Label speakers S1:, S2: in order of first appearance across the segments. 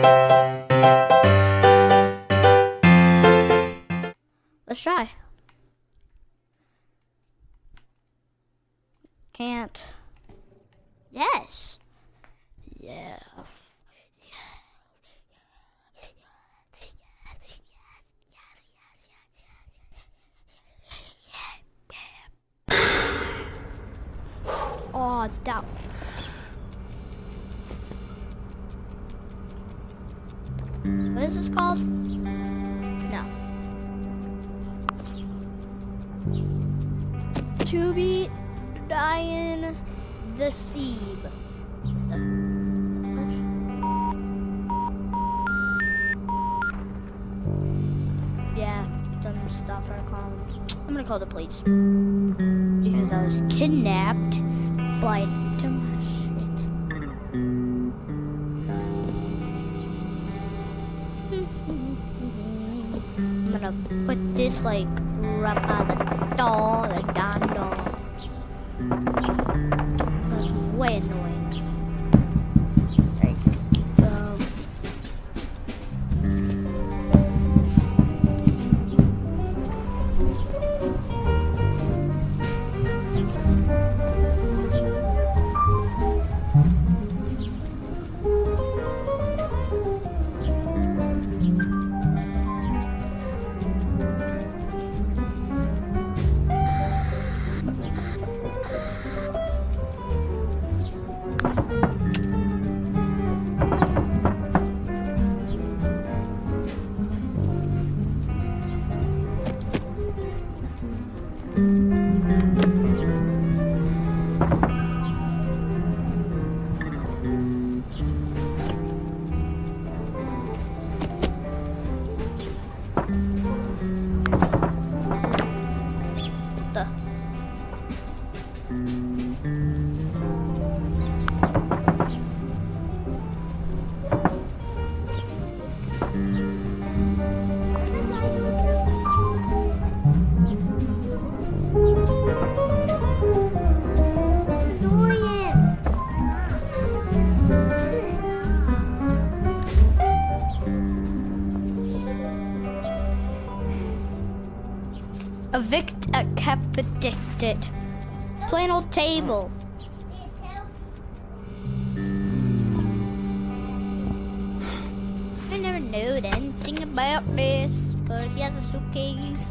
S1: Let's try. Can't. Yes. Yeah. Oh, that. What is this called? No. To be dying the seed. Yeah, dumb stuff I call them. I'm gonna call the police because I was kidnapped by dumb shit. I'm gonna put this like right by the door, the darn door. That's way annoying. Like, kept addicted. Plain old table. I never knew anything about this, but he has a suitcase.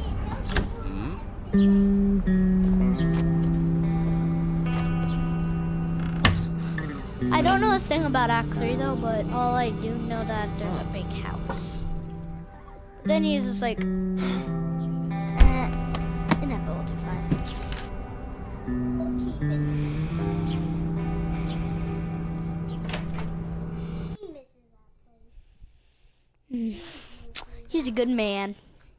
S1: I don't know a thing about Act 3 though, but all I do know that there's a big house. Then he's just like, he's a good man.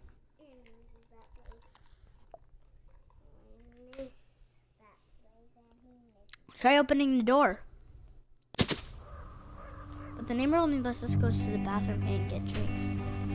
S1: Try opening the door. But the neighbor only lets us go to the bathroom and get drinks.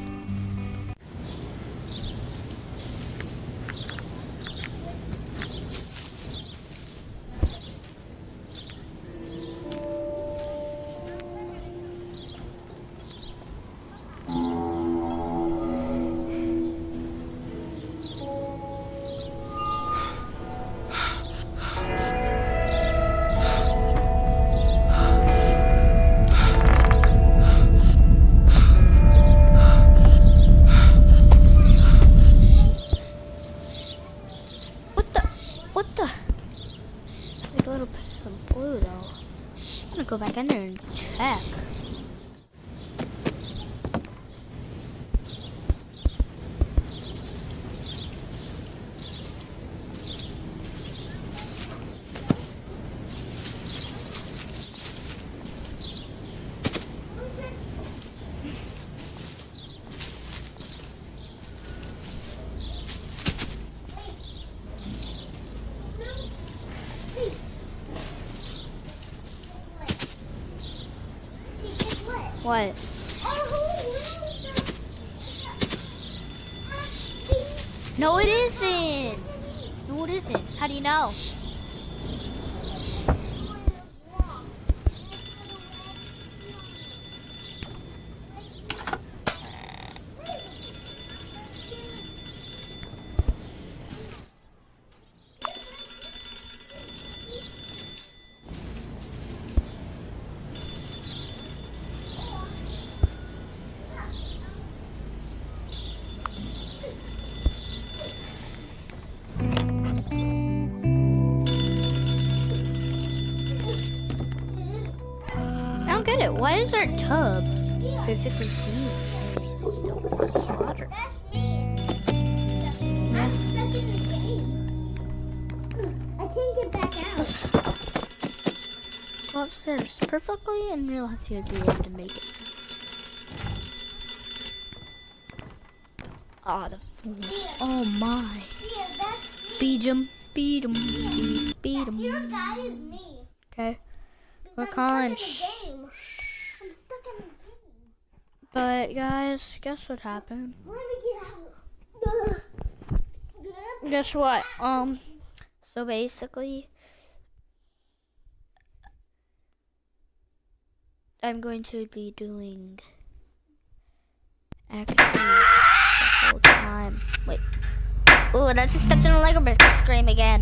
S1: Go back in there and check. What? No, it isn't. No, it isn't. How do you know? Why is our tub perfectly clean? It still wants water.
S2: That's me. I'm stuck in the game. I can't get back out.
S1: Go upstairs. Perfectly in real life, you'd be able to make it. Ah, the fool. Oh my.
S2: Yeah, that's me.
S1: Beat him. Beat him. Beat him.
S2: Your guy is me.
S1: Okay. We're
S2: I'm
S1: calling.
S2: stuck in the game. I'm stuck in the game.
S1: But guys, guess what happened?
S2: Let me get out.
S1: Guess what? So basically, I'm going to be doing acting the whole time. Wait. Ooh, that's a stepped in a Lego brick. Scream again.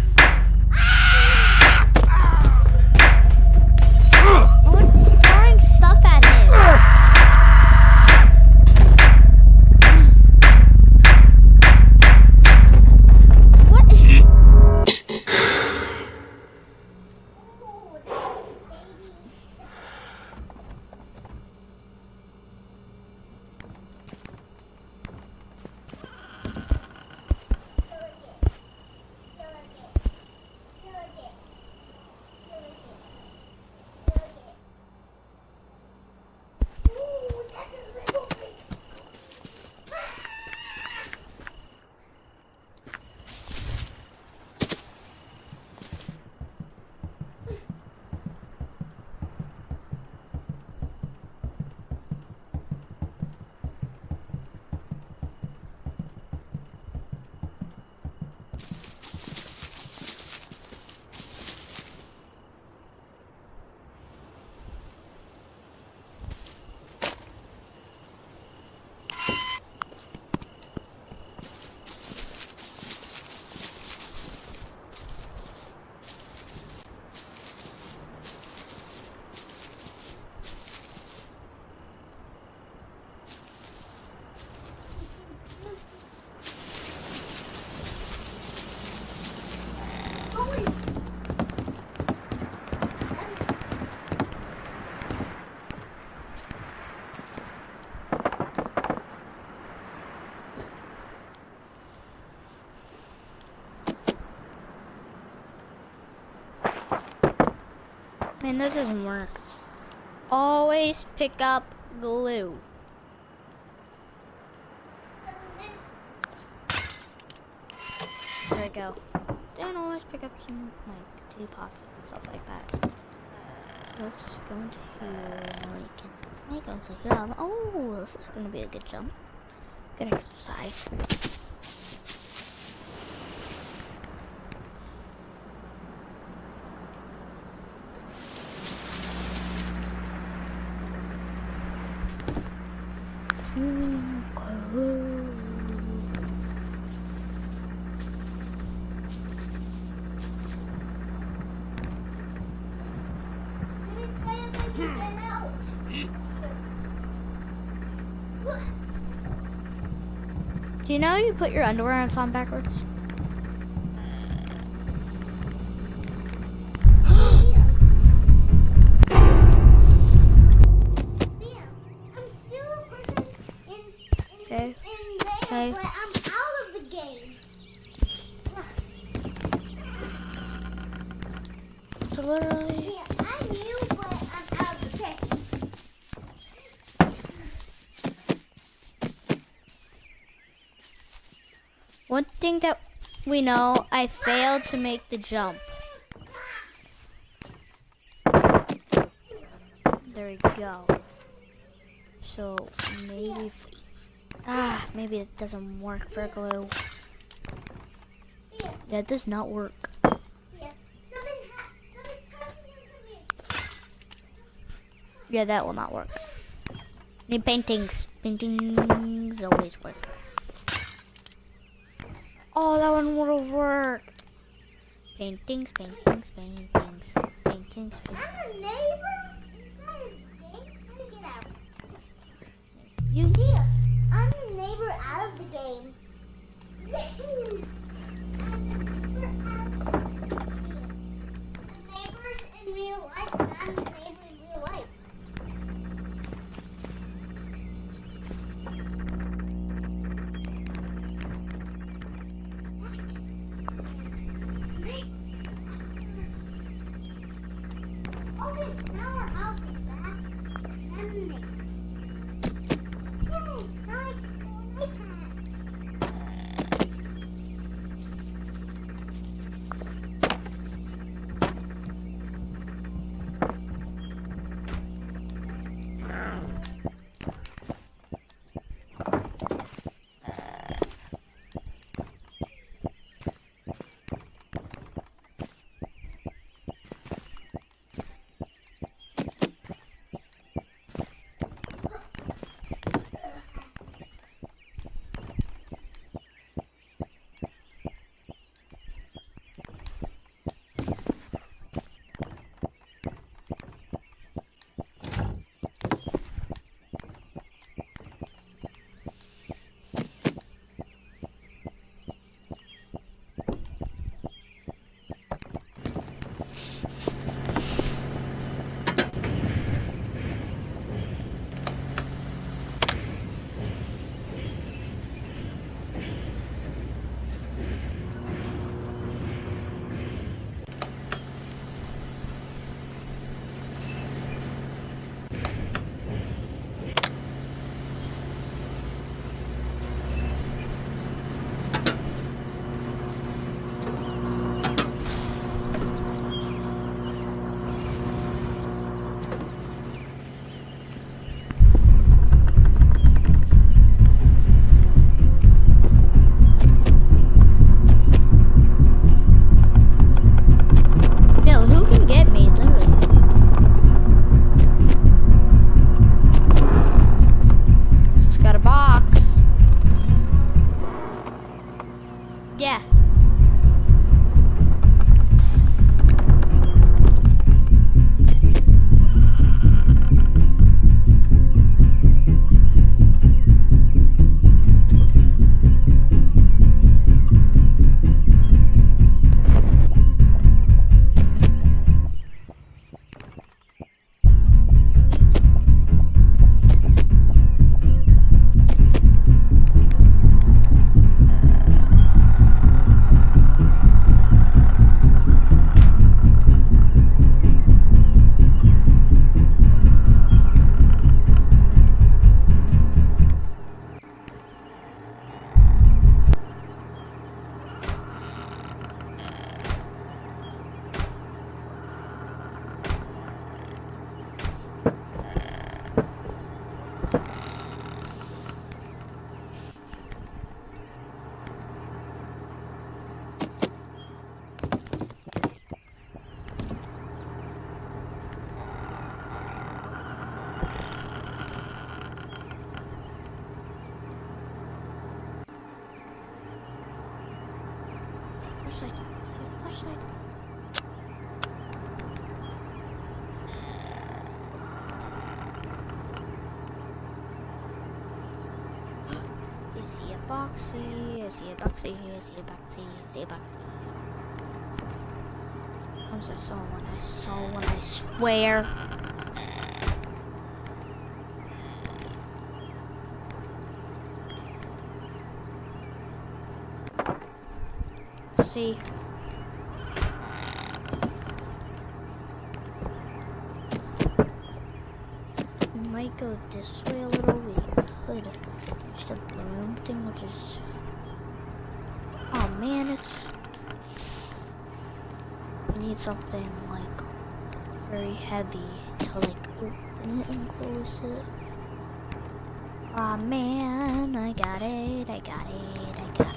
S1: Someone's throwing stuff at him. What? Man, this doesn't work. Always pick up glue. There we go. Then always pick up some like teapots and stuff like that. Let's go into here. We can go into here. Oh, this is gonna be a good jump. Good exercise. Do you know you put your underwear on backwards? Okay. Okay.
S2: But I'm out of the game.
S1: So literally.
S2: Yeah, I'm you, but I'm out of the game.
S1: One thing that we know, I failed to make the jump. There we go. So maybe if we, maybe it doesn't work for glue. Yeah, it does not work. Yeah, that will not work. Need paintings. Paintings always work. Oh, that one would have worked. Paintings, paintings, paintings, paintings, paintings.
S2: I'm a neighbor inside of the game. How to get out?
S1: You?
S2: Yeah, I'm the neighbor out of the game. The neighbors in real life, but I'm the neighbor in real life.
S1: flashlight. See a flashlight. I see a boxy. I see a boxy. I see a boxy. I see a boxy. Once I saw one. I saw one. I swear. See. We might go this way a little. We could use the balloon thing, which is. Oh man, it's. We need something like very heavy to like open it and close it. Oh man, I got it. I got it. I got it.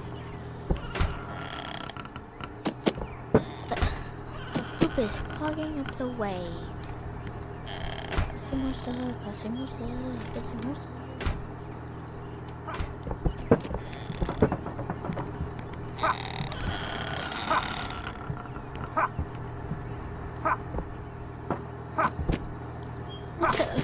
S1: Is clogging up the way. Passing more stuff, passing more stuff, passing more stuff. What the?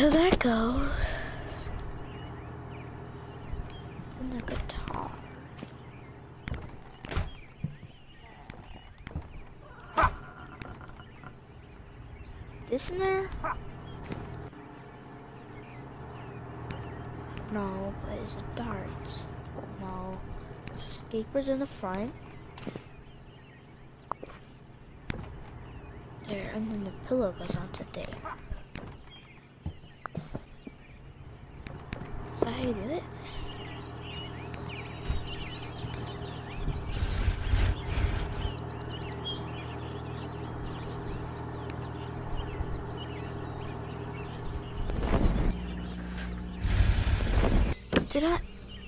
S1: So that goes in the guitar. This in there? No, but is it darts? No. Skateboards in the front. There, and then the pillow goes onto there. Is that how you do it? Did I?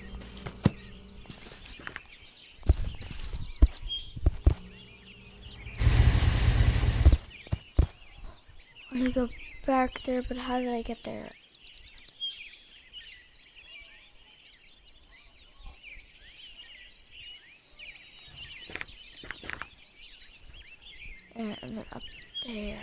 S1: I need to go back there, but how did I get there? And then up there.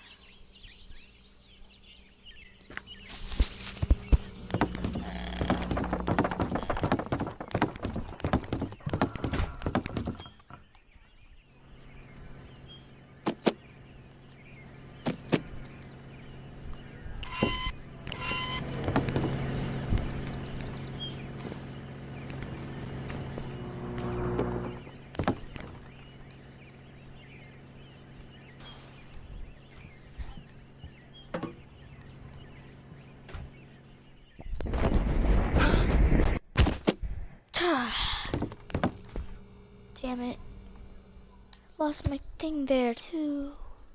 S1: Damn it. Lost my thing there too.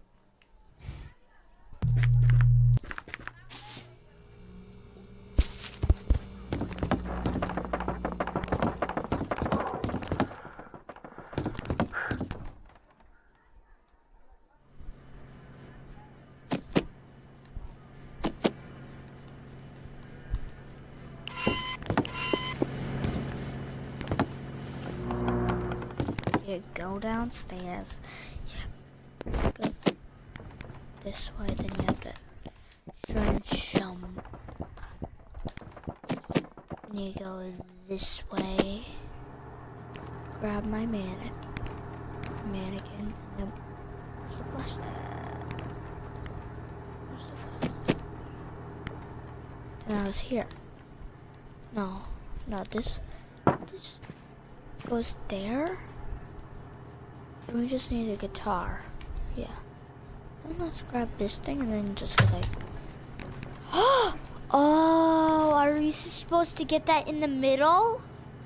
S1: You go downstairs. Yeah, go this way, then you have to try and jump. And you go this way. Grab my mannequin. And then where's the flashlight? Where's the flashlight? Then I was here. No, this goes there. We just need a guitar. Yeah. And let's grab this thing and then just like... Oh, are we supposed to get that in the middle?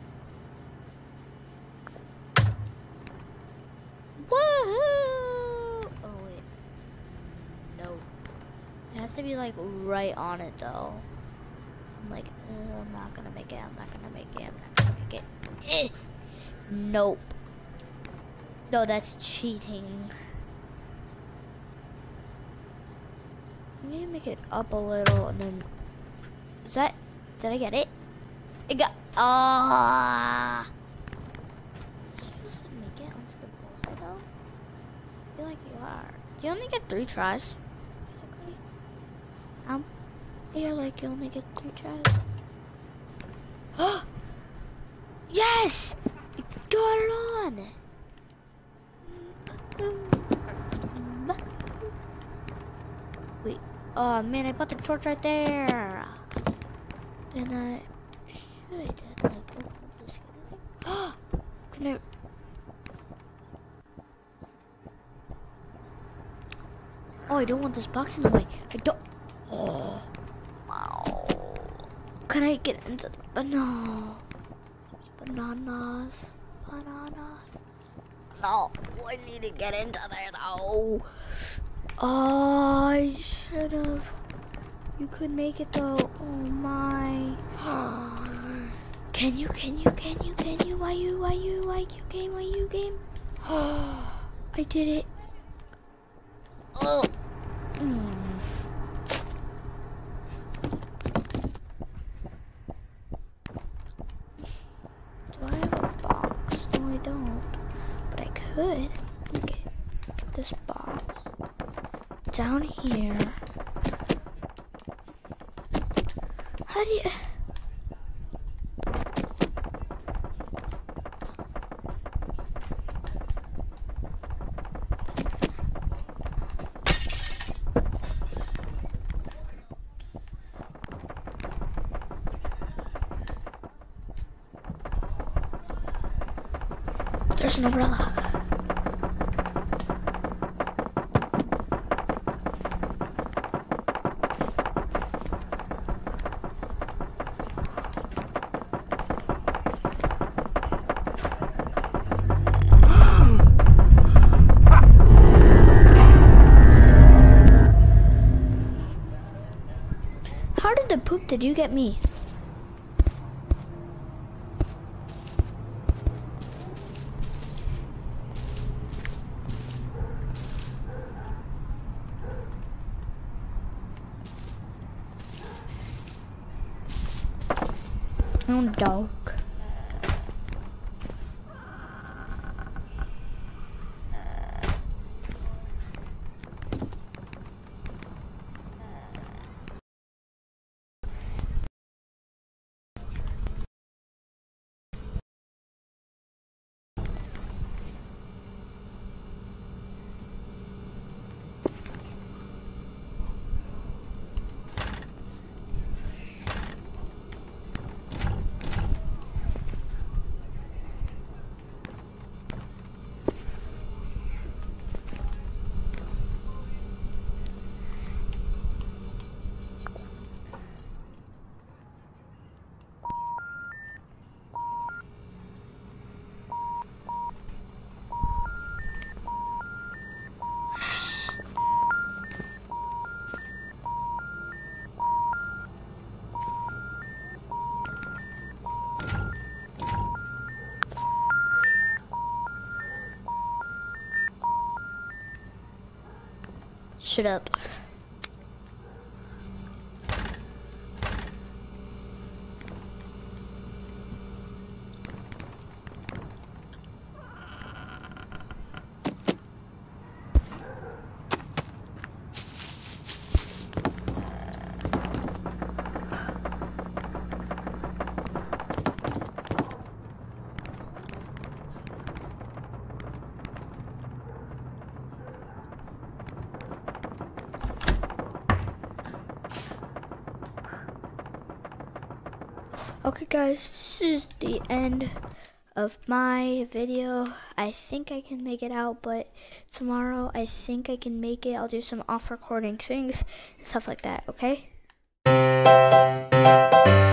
S1: Woohoo! Oh, wait. No. It has to be like right on it though. I'm like, I'm not gonna make it. I'm not gonna make it. Nope. No, that's cheating. I need to make it up a little and then... Is that... Did I get it? I got... Ah! Supposed to make it onto the bullseye though? I feel like you are. Do you only get 3 tries? Basically. You're like you only get 3 tries. Yes! I got it on! Wait, oh man, I put the torch right there. Then I should like open up this thing. Can I? Oh, I don't want this box in the way. I don't. Oh, wow. Can I get into the no? Bananas. No, I need to get into there though. Oh, I should have. You could make it though. Oh my. Can you? Why you game? I did it. Oh. Do I have a box? No, I don't. But I could. Okay. Get this box. Down here. How do you... There's an umbrella. How did the poop did you get me? Oh, dog. Shut up. Okay guys, this is the end of my video. I think I can make it out, but tomorrow I think I can make it. I'll do some off recording things and stuff like that, okay?